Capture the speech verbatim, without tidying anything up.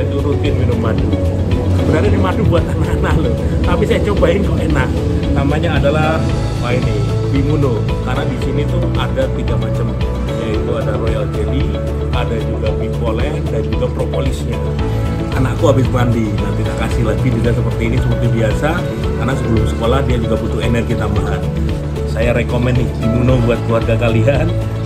itu rutin minum madu. Sebenarnya ini madu buat anak-anak loh, tapi saya cobain kok enak. Namanya adalah, wah ini, Bimuno. Karena di sini tuh ada tiga macam, yaitu ada Royal Jelly, ada juga Bipolen, dan juga propolisnya. Anakku habis mandi, nanti tak kasih lagi juga seperti ini, seperti biasa. Karena sebelum sekolah dia juga butuh energi tambahan. Saya rekomen nih Bimuno buat keluarga kalian.